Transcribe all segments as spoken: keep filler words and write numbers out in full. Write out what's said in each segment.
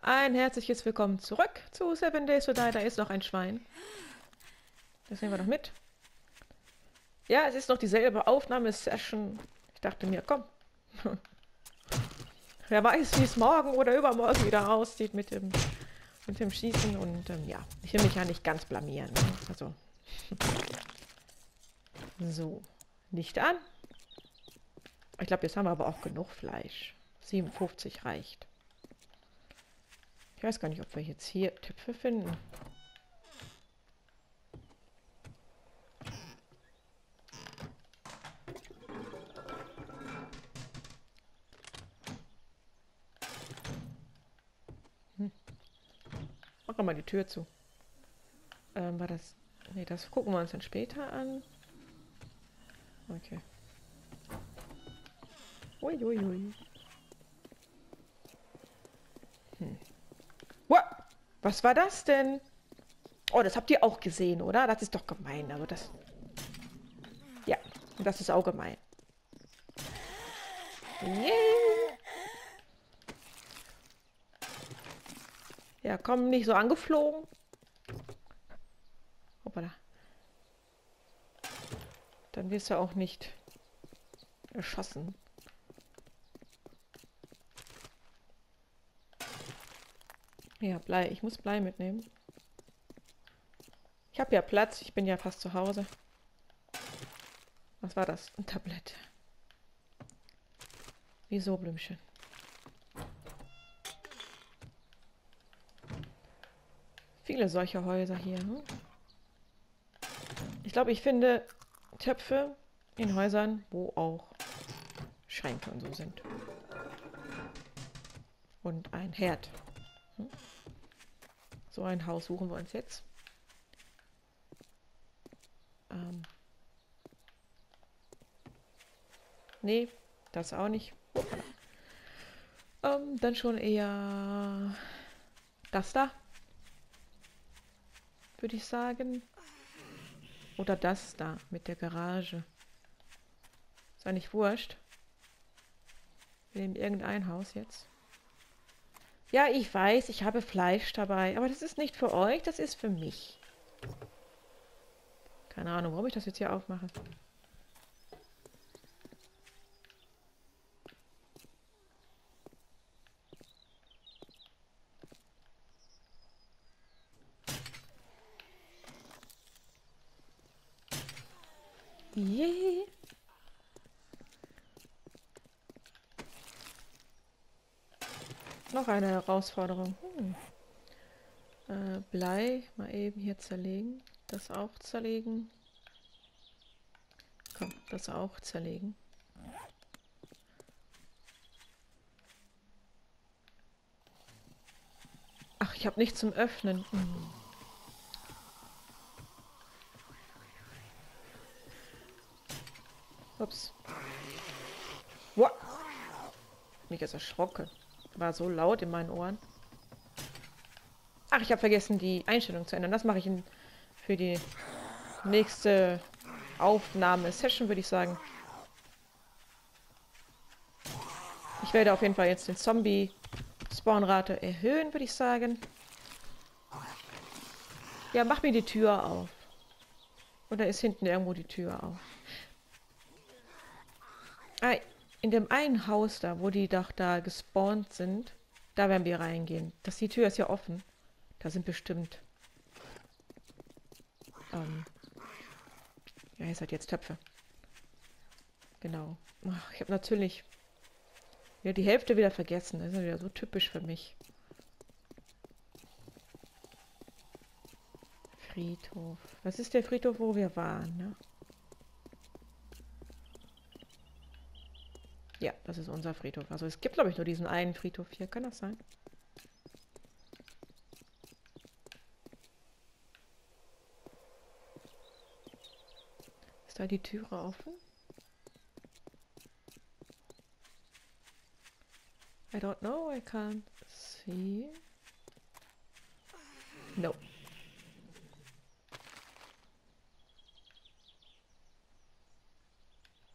Ein herzliches Willkommen zurück zu Seven Days to Die. Da ist noch ein Schwein. Das nehmen wir noch mit. Ja, es ist noch dieselbe Aufnahmesession. Ich dachte mir, komm. Wer weiß, wie es morgen oder übermorgen wieder aussieht mit dem, mit dem Schießen. Und ähm, ja, ich will mich ja nicht ganz blamieren. Ne? Also. So. Licht an. Ich glaube, jetzt haben wir aber auch genug Fleisch. siebenundfünfzig reicht. Ich weiß gar nicht, ob wir jetzt hier Töpfe finden. Hm. Mach doch mal die Tür zu. Ähm, war das... Ne, das gucken wir uns dann später an. Okay. Uiuiui. Ui, ui. Hm. Wow, was war das denn? Oh, das habt ihr auch gesehen, oder? Das ist doch gemein, aber das... Ja, das ist auch gemein. Yeah. Ja, komm, nicht so angeflogen. Hoppala. Dann wirst du auch nicht erschossen. Ja, Blei. Ich muss Blei mitnehmen. Ich habe ja Platz. Ich bin ja fast zu Hause. Was war das? Ein Tablett. Wieso, Blümchen? Viele solche Häuser hier. Hm? Ich glaube, ich finde Töpfe in Häusern, wo auch Schränke und so sind. Und ein Herd. Hm? So ein Haus suchen wir uns jetzt. Ähm. Nee, das auch nicht. Ähm, dann schon eher das da. Würde ich sagen. Oder das da mit der Garage. Ist eigentlich wurscht. Wir nehmen irgendein Haus jetzt. Ja, ich weiß, ich habe Fleisch dabei. Aber das ist nicht für euch, das ist für mich. Keine Ahnung, warum ich das jetzt hier aufmache. Yeah. Noch eine Herausforderung. Hm. Äh, Blei mal eben hier zerlegen. Das auch zerlegen. Komm, das auch zerlegen. Ach, ich habe nichts zum Öffnen. Hm. Ups. Wow. Mich ist erschrocken. War so laut in meinen Ohren. Ach, ich habe vergessen, die Einstellung zu ändern. Das mache ich in, für die nächste Aufnahme-Session, würde ich sagen. Ich werde auf jeden Fall jetzt den Zombie-Spawnrate erhöhen, würde ich sagen. Ja, mach mir die Tür auf. Oder ist hinten irgendwo die Tür auf? Ah, in dem einen Haus da, wo die doch da gespawnt sind, da werden wir reingehen. Das, die Tür ist ja offen. Da sind bestimmt... Ähm, ja, ihr seid jetzt Töpfe. Genau. Ach, ich habe natürlich ja, die Hälfte wieder vergessen. Das ist ja wieder so typisch für mich. Friedhof. Das ist der Friedhof, wo wir waren, ne? Ja, das ist unser Friedhof. Also es gibt, glaube ich, nur diesen einen Friedhof hier. Kann das sein? Ist da die Türe offen? I don't know. I can't see. No.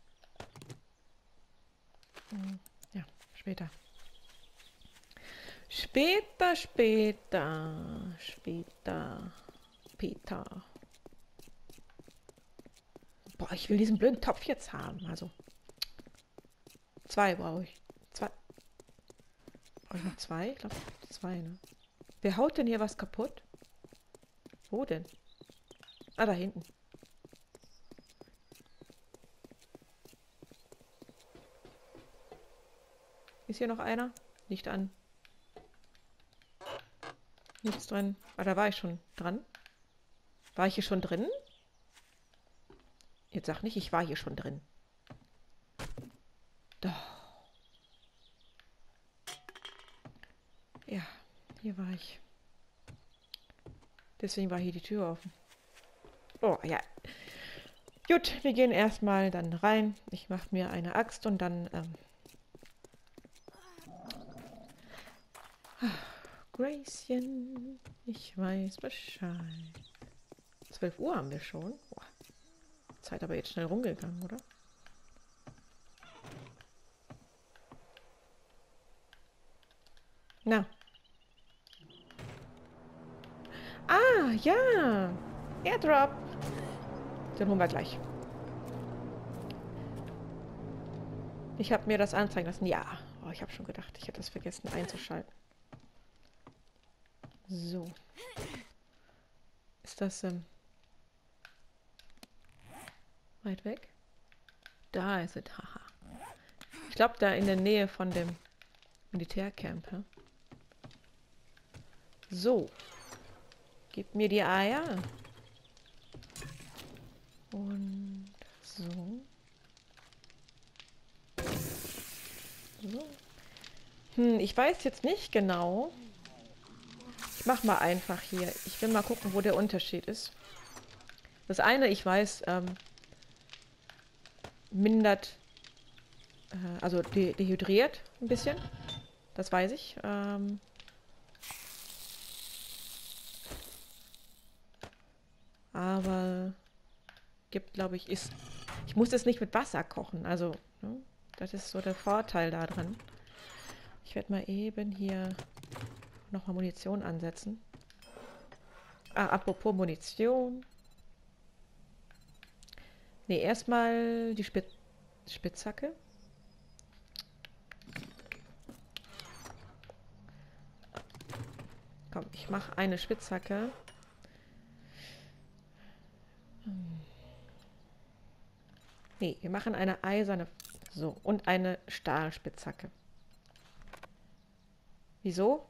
Ja, später. Später, später, später, Peter. Boah, ich will diesen blöden Topf jetzt haben. Also, zwei brauche ich. Zwei. Brauche ich noch zwei? Ich glaube, zwei, ne? Wer haut denn hier was kaputt? Wo denn? Ah, da hinten. Ist hier noch einer? Nicht an. Nichts drin. Ah, da war ich schon dran. War ich hier schon drin? Jetzt sag nicht, ich war hier schon drin. Doch. Ja, hier war ich. Deswegen war hier die Tür offen. Oh, ja. Gut, wir gehen erstmal dann rein. Ich mache mir eine Axt und dann... Ähm Gracien, ich weiß Bescheid. zwölf Uhr haben wir schon. Boah. Zeit aber jetzt schnell rumgegangen, oder? Na. Ah, ja. Airdrop. Den holen wir gleich. Ich habe mir das anzeigen lassen. Ja. Oh, ich habe schon gedacht, ich hätte das vergessen einzuschalten. So. Ist das ähm, weit weg? Da ist es. Haha. Ich glaube, da in der Nähe von dem Militärcamp. Ja? So. Gib mir die Eier. Und so. So. Hm, ich weiß jetzt nicht genau. Ich mach mal einfach hier. Ich will mal gucken, wo der Unterschied ist. Das eine, ich weiß, ähm, mindert, äh, also de dehydriert ein bisschen. Das weiß ich. Ähm, aber gibt, glaube ich, ist. Ich muss es nicht mit Wasser kochen. Also, ne, das ist so der Vorteil daran. Ich werde mal eben hier nochmal Munition ansetzen. Ah, apropos Munition. Ne, erstmal die Spit Spitzhacke. Komm, ich mache eine Spitzhacke. Hm. Ne, wir machen eine eiserne. So, und eine Stahlspitzhacke. Wieso?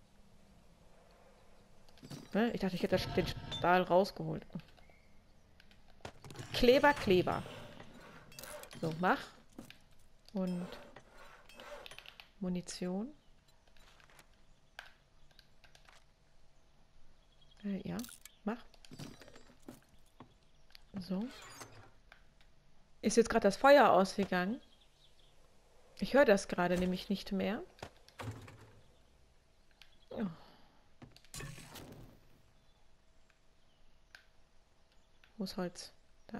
Ne, ich dachte, ich hätte den Stahl rausgeholt. Kleber, Kleber. So, mach. Und Munition. Äh, ja, mach. So. Ist jetzt gerade das Feuer ausgegangen? Ich höre das gerade nämlich nicht mehr. Oh. Wo ist Holz? Da.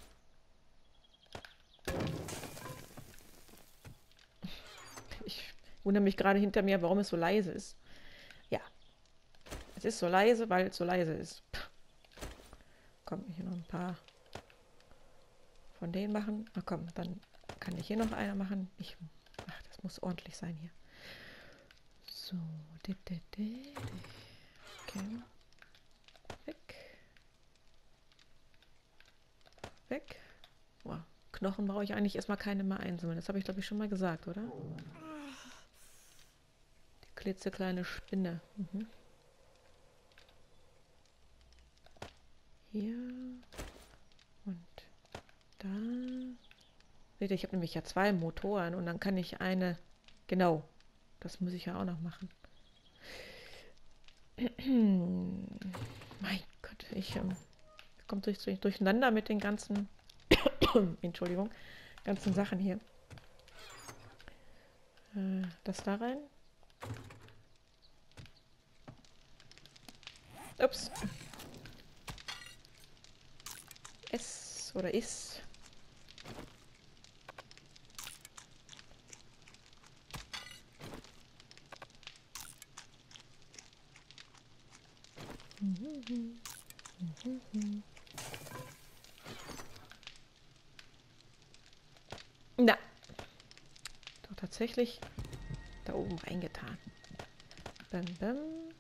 Ich wundere mich gerade hinter mir, warum es so leise ist. Ja. Es ist so leise, weil es so leise ist. Komm, hier noch ein paar von denen machen. Na komm, dann kann ich hier noch einer machen. Ich, ach, das muss ordentlich sein hier. So. Okay. Weg. Weg. Boah. Knochen brauche ich eigentlich erstmal keine mehr einsammeln. Das habe ich, glaube ich, schon mal gesagt, oder? Die klitzekleine Spinne. Mhm. Hier. Und da. Seht ihr, ich habe nämlich ja zwei Motoren und dann kann ich eine... Genau. Das muss ich ja auch noch machen. Mein Gott, ich... Ähm, kommt durch, durch, durcheinander mit den ganzen... Entschuldigung. Ganzen Sachen hier. Äh, das da rein. Ups. Es oder ist. Na, doch tatsächlich da oben reingetan. Bam, bam.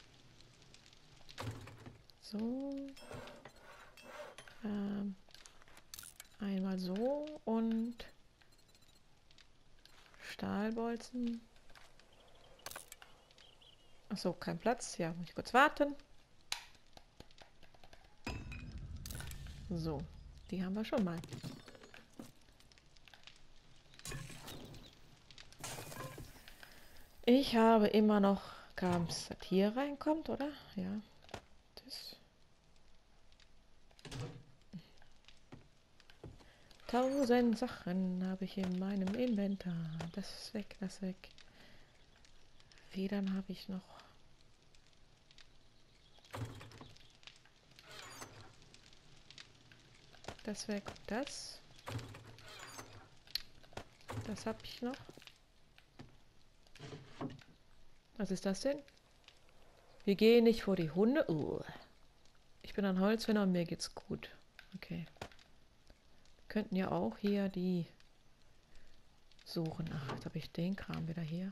So. Ähm, einmal so und Stahlbolzen. Achso, kein Platz. Ja, muss ich kurz warten. So, die haben wir schon mal. Ich habe immer noch Krams, das hier reinkommt, oder? Ja. Das. Tausend Sachen habe ich in meinem Inventar. Das ist weg, das ist weg. Federn habe ich noch. Das weg, das. Das habe ich noch. Was ist das denn? Wir gehen nicht vor die Hunde. Uh. Ich bin ein Holzfäller und mir geht's gut. Okay. Wir könnten ja auch hier die suchen. Ach, jetzt habe ich den Kram wieder hier.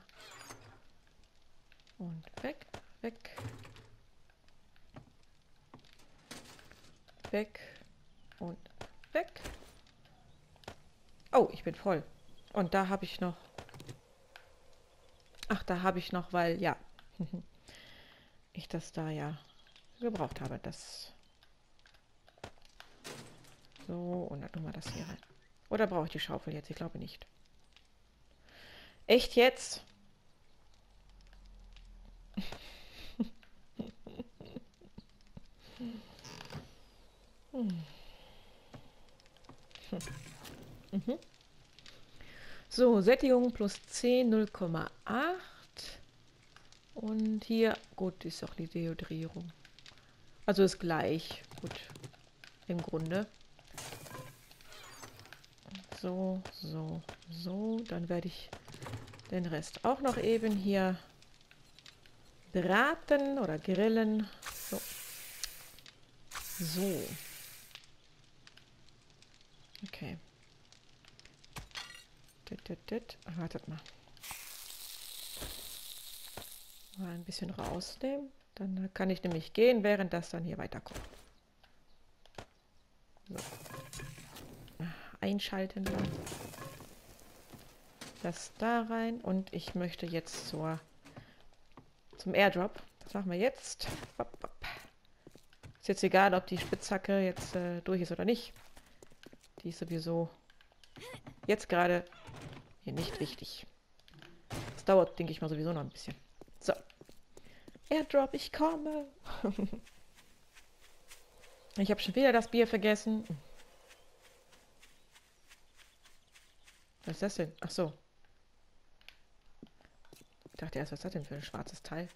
Und weg, weg. Weg und weg. Oh, ich bin voll. Und da habe ich noch... Ach, da habe ich noch, weil, ja, ich das da ja gebraucht habe. Das so, und dann tun wir das hier rein. Oder brauche ich die Schaufel jetzt? Ich glaube nicht. Echt jetzt? hm. mhm. So, Sättigung plus zehn, null Komma acht. Und hier, gut, ist auch die Deodorierung. Also ist gleich. Gut, im Grunde. So, so, so. Dann werde ich den Rest auch noch eben hier braten oder grillen. So. So. Okay. Dit, dit, dit. Wartet mal. Mal ein bisschen rausnehmen. Dann kann ich nämlich gehen, während das dann hier weiterkommt. So. Einschalten. Das da rein. Und ich möchte jetzt zur, zum Airdrop. Das machen wir jetzt. Ist jetzt egal, ob die Spitzhacke jetzt äh, durch ist oder nicht. Die ist sowieso jetzt gerade hier nicht wichtig. Das dauert, denke ich mal, sowieso noch ein bisschen. So. Airdrop, ich komme. Ich habe schon wieder das Bier vergessen. Was ist das denn? Ach so. Ich dachte erst, was ist das denn für ein schwarzes Teil?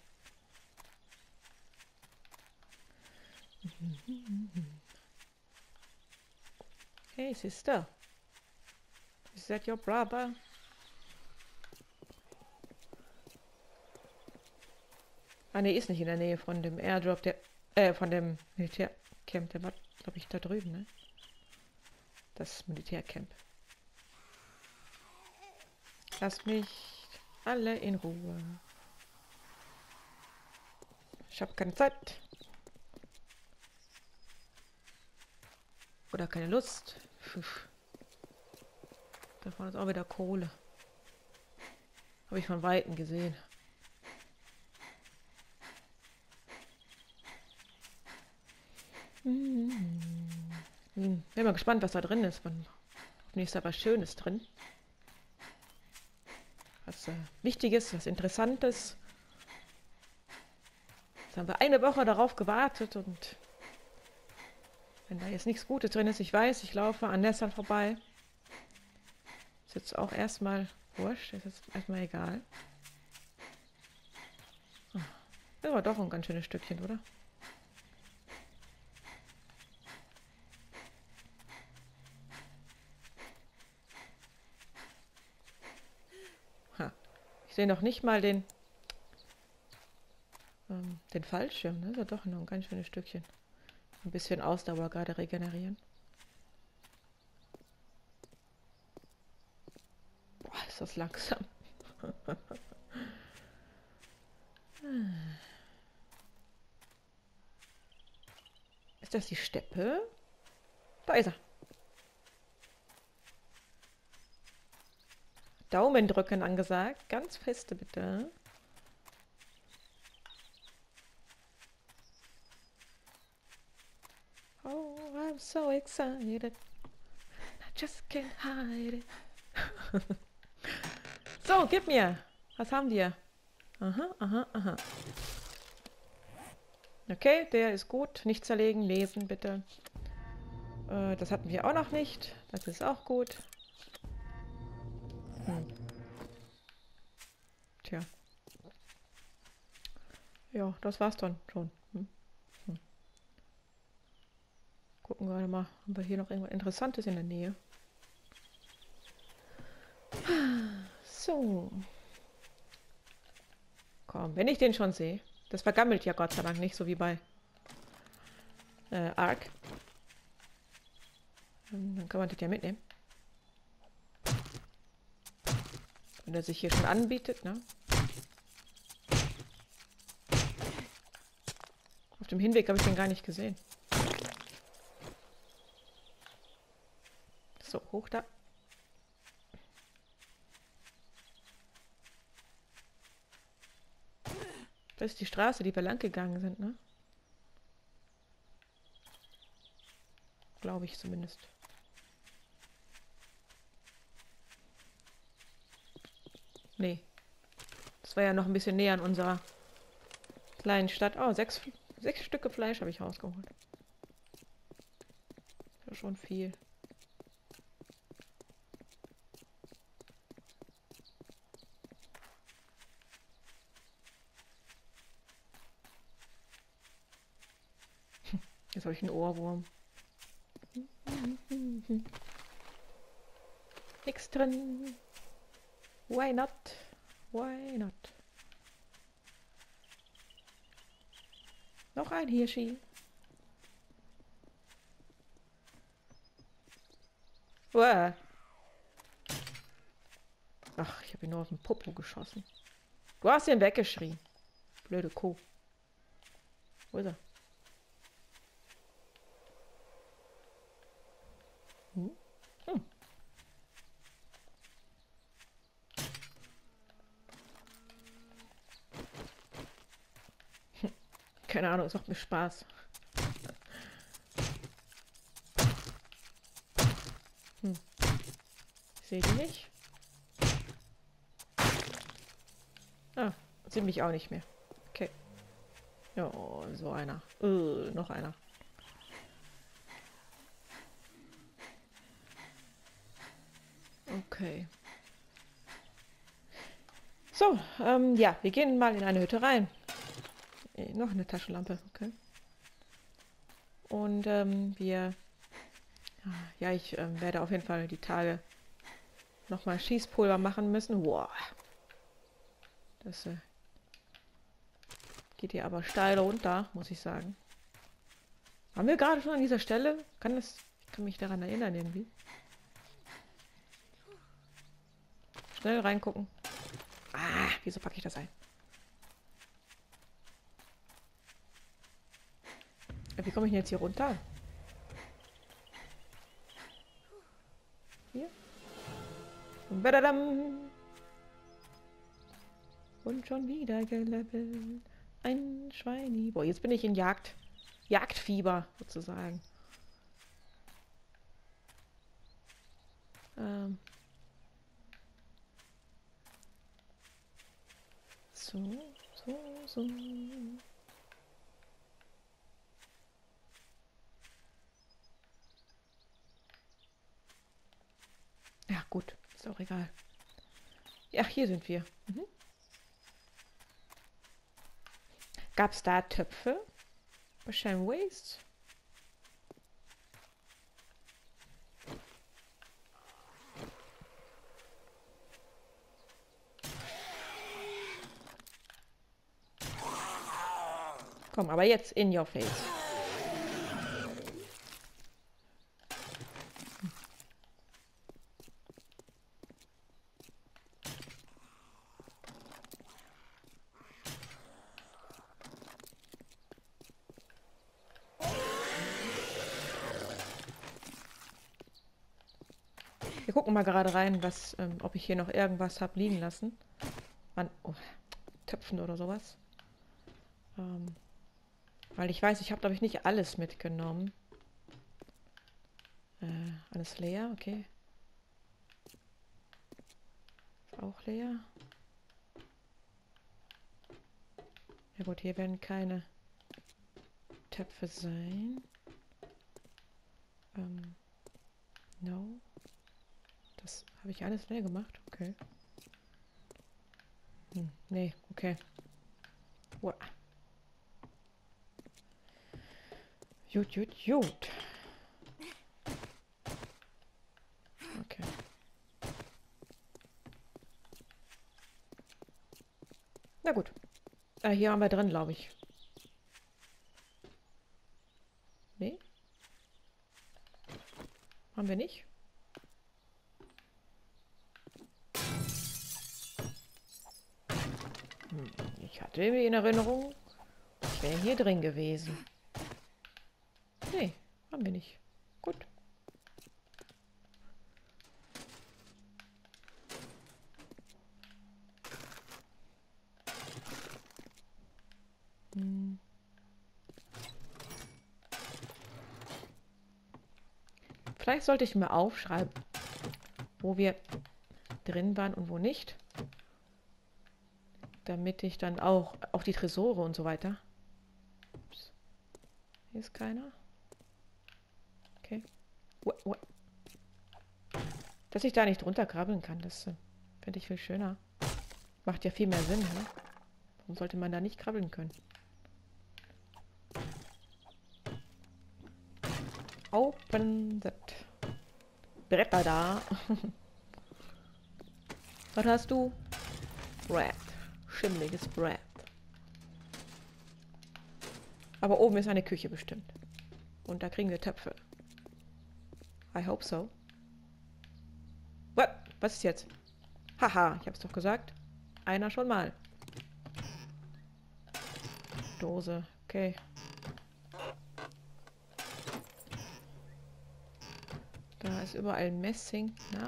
Hey, Sister. Is that your brother? Ah, ne, ist nicht in der Nähe von dem Airdrop, der, äh, von dem Militärcamp. Der war, glaube ich, da drüben, ne? Das Militärcamp. Lass mich alle in Ruhe. Ich habe keine Zeit. Oder keine Lust. Puh. Da vorne ist auch wieder Kohle. Habe ich von Weitem gesehen. Hm. Bin mal gespannt, was da drin ist. Hoffentlich ist da was Schönes drin. Was äh, Wichtiges, was Interessantes. Jetzt haben wir eine Woche darauf gewartet und wenn da jetzt nichts Gutes drin ist, ich weiß, ich laufe an Nessern vorbei. Ist jetzt auch erstmal wurscht, ist jetzt erstmal egal. Das war doch ein ganz schönes Stückchen, oder? Ha. Ich sehe noch nicht mal den... Ähm, den Fallschirm, ne? Ist ja doch noch ein ganz schönes Stückchen. Ein bisschen Ausdauer gerade regenerieren. Boah, ist das langsam. Ist das die Steppe? Da ist er. Daumen drücken angesagt. Ganz feste bitte. Oh, I'm so excited. I just can't hide it. So, gib mir. Was haben wir? Aha, aha, aha. Okay, der ist gut. Nicht zerlegen, lesen bitte. Äh, das hatten wir auch noch nicht. Das ist auch gut. Hm. Tja. Ja, das war's dann schon. Hm. Hm. Gucken wir mal, haben wir hier noch irgendwas Interessantes in der Nähe. So. Komm, wenn ich den schon sehe. Das vergammelt ja Gott sei Dank nicht, so wie bei äh, Ark. Ähm, dann kann man das ja mitnehmen. Wenn er sich hier schon anbietet, ne? Auf dem Hinweg habe ich den gar nicht gesehen. So, hoch da. Das ist die Straße, die wir lang gegangen sind, ne? Glaube ich zumindest. Nee. Das war ja noch ein bisschen näher an unserer kleinen Stadt. Oh, sechs, sechs Stücke Fleisch habe ich rausgeholt. Das ist schon viel. Jetzt habe ich einen Ohrwurm. Nix drin. Why not? Why not? Noch ein Hirschi. Uah. Ach, ich habe ihn nur auf den Popo geschossen. Du hast ihn weggeschrien. Blöde Kuh. Wo ist er? Hm? Hm. Keine Ahnung, es macht mir Spaß. Hm. Ich sehe die nicht. Ah, sieht mich auch nicht mehr. Okay. Ja, oh, so einer. Uh, noch einer. Okay. So, ähm, ja, wir gehen mal in eine Hütte rein. Äh, noch eine Taschenlampe, okay. Und ähm, wir... Ja, ich ähm, werde auf jeden Fall die Tage nochmal Schießpulver machen müssen. Wow. Das äh, geht hier aber steil runter, muss ich sagen. Waren wir gerade schon an dieser Stelle? Kann das... Ich kann mich daran erinnern irgendwie. Schnell reingucken. Ah, wieso packe ich das ein? Ja, wie komme ich denn jetzt hier runter? Hier. Und badadam. Und schon wieder gelevelt. Ein Schweini. Boah, jetzt bin ich in Jagd. Jagdfieber, sozusagen. Ähm. So, so, so. Ja, gut. Ist auch egal. Ja, hier sind wir. Mhm. Gab es da Töpfe? Bei Shame Waste? Komm, aber jetzt in your face. Wir gucken mal gerade rein, was, ähm, ob ich hier noch irgendwas habe liegen lassen. An oh, Töpfen oder sowas. Ähm, weil ich weiß, ich habe, glaube ich, nicht alles mitgenommen. Äh, alles leer, okay. Ist auch leer. Ja gut, hier werden keine Töpfe sein. Ähm, no. Das habe ich alles leer gemacht, okay. Hm, nee, okay. Uah. Gut, gut, gut. Okay. Na gut. Äh, hier haben wir drin, glaube ich. Nee? Haben wir nicht? Hm, ich hatte irgendwie in Erinnerung, ich wäre hier drin gewesen. Nee, haben wir nicht. Gut. Hm. Vielleicht sollte ich mir aufschreiben, wo wir drin waren und wo nicht. Damit ich dann auch, auch die Tresore und so weiter. Ups. Hier ist keiner. Okay. Ua, ua. Dass ich da nicht drunter krabbeln kann, das äh, finde ich viel schöner. Macht ja viel mehr Sinn, ne? Warum sollte man da nicht krabbeln können? Open that. Bretter da. Was hast du? Bread. Schimmliges Bread. Aber oben ist eine Küche bestimmt. Und da kriegen wir Töpfe. I hope so. What? Was ist jetzt? Haha, ich hab's doch gesagt. Einer schon mal. Dose. Okay. Da ist überall Messing. Na.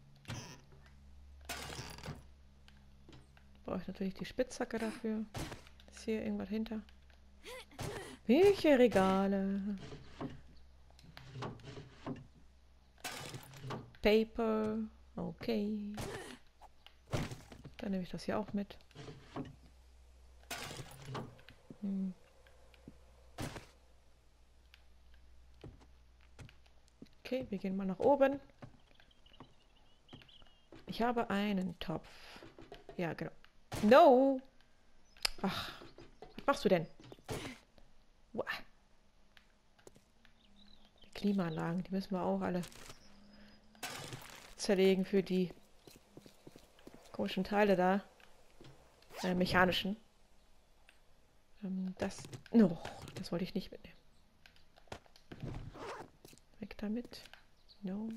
Brauche ich natürlich die Spitzhacke dafür. Ist hier irgendwas hinter? Bücherregale. Paper. Okay. Dann nehme ich das hier auch mit. Hm. Okay, wir gehen mal nach oben. Ich habe einen Topf. Ja, genau. No! Ach, was machst du denn? Uah. Die Klimaanlagen, die müssen wir auch alle zerlegen für die komischen Teile da. Äh, mechanischen. Ähm, das... No, das wollte ich nicht mitnehmen. Weg damit. No.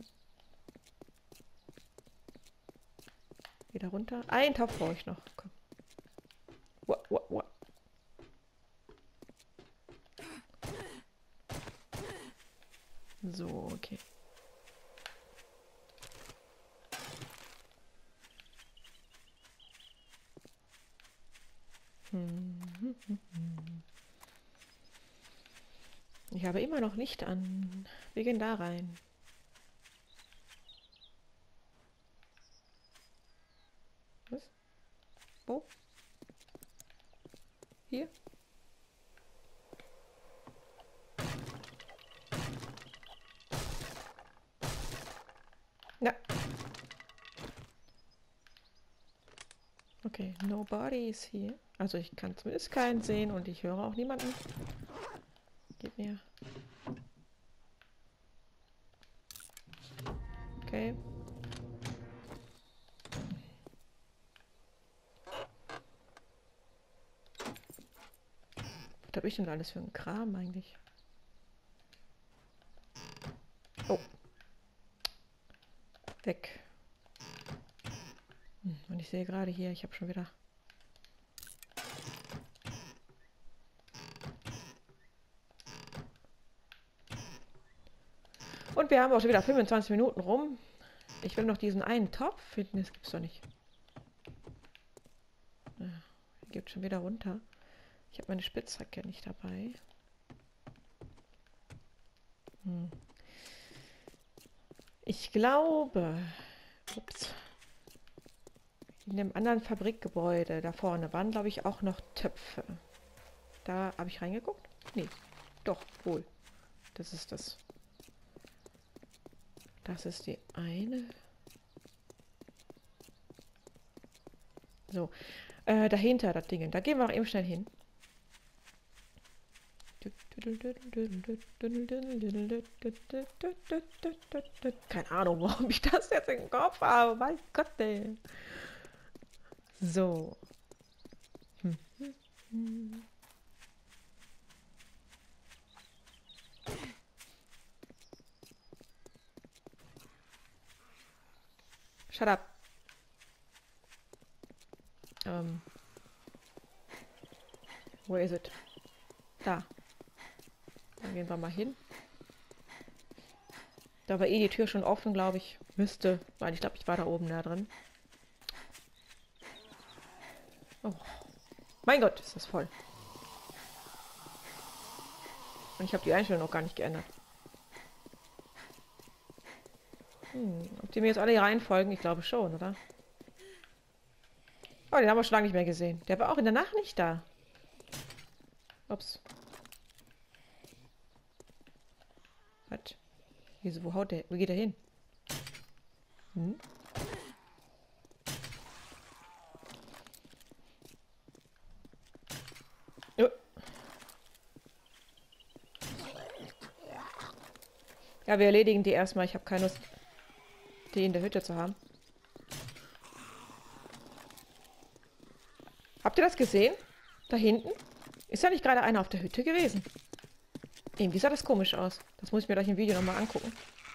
Wieder runter. Einen Topf brauche ich noch. Komm. Uah, uah, uah. So, okay. Ich habe immer noch Licht an. Wir gehen da rein. Was? Wo? Hier? Ja. Okay, nobody is here. Also ich kann zumindest keinen sehen und ich höre auch niemanden. Gib mir. Okay. Was habe ich denn alles für einen Kram eigentlich? Oh. Weg. Hm, und ich sehe gerade hier, ich habe schon wieder... Und wir haben auch schon wieder fünfundzwanzig Minuten rum. Ich will noch diesen einen Topf finden. Das gibt's doch nicht. Ja, geht schon wieder runter. Ich habe meine Spitzhacke nicht dabei. Hm. Ich glaube... Ups. In dem anderen Fabrikgebäude da vorne waren, glaube ich, auch noch Töpfe. Da habe ich reingeguckt? Nee. Doch, wohl. Das ist das. Das ist die eine. So. Äh, dahinter, das Ding. Da gehen wir auch eben schnell hin. Keine Ahnung, warum ich das jetzt im Kopf habe. Mein Gott, ey. So. Hm. Hm. Shut up. Ähm. Where is it? Da. Dann gehen wir mal hin. Da war eh die Tür schon offen, glaube ich. Müsste, weil ich glaube, ich war da oben da drin. Oh. Mein Gott, ist das voll. Und ich habe die Einstellung noch gar nicht geändert. Hm, ob die mir jetzt alle hier reinfolgen? Ich glaube schon, oder? Oh, den haben wir schon lange nicht mehr gesehen. Der war auch in der Nacht nicht da. Ups. Was? Wieso, wo haut der? Wo geht er hin? Hm? Oh. Ja, wir erledigen die erstmal. Ich habe keine Lust, die in der Hütte zu haben. Habt ihr das gesehen? Da hinten? Ist ja nicht gerade einer auf der Hütte gewesen. Irgendwie sah das komisch aus. Das muss ich mir gleich im Video nochmal angucken.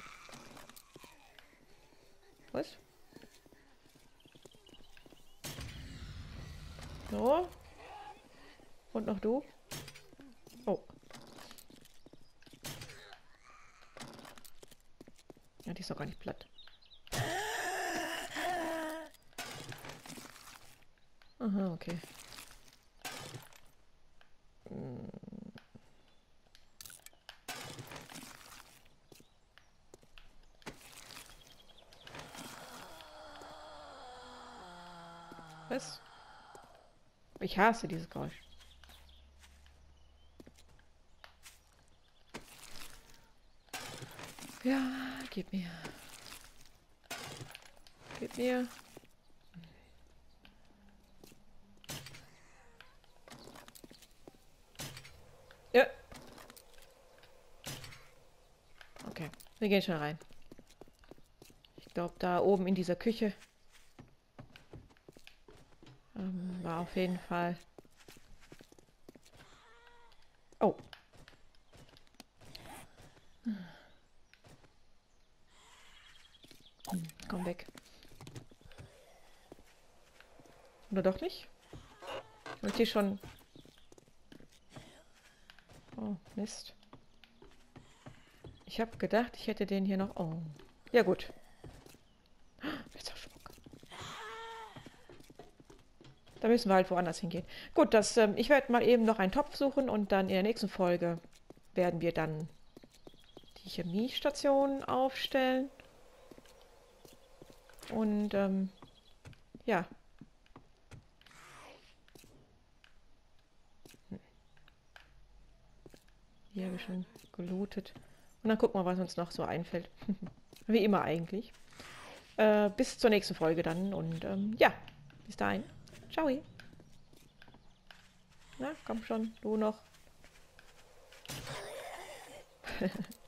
Was? So. Und noch du. Oh. Ja, die ist doch gar nicht platt. Aha, okay. Hm. Was? Ich hasse dieses Geräusch. Ja, gib mir. Gib mir. Ja. Okay, wir gehen schon rein. Ich glaube, da oben in dieser Küche ähm, war auf jeden Fall... Oh. Hm, komm weg. Oder doch nicht? Habe ich die schon... Oh, Mist. Ich habe gedacht, ich hätte den hier noch... Oh. Ja, gut. Jetzt auch Schmuck. Da müssen wir halt woanders hingehen. Gut, das, ähm, ich werde mal eben noch einen Topf suchen und dann in der nächsten Folge werden wir dann die Chemiestation aufstellen. Und, ähm, ja. Hier habe ich schon gelootet. Und dann gucken wir, was uns noch so einfällt. Wie immer eigentlich. Äh, bis zur nächsten Folge dann. Und ähm, ja, bis dahin. Ciao. Na, komm schon, du noch.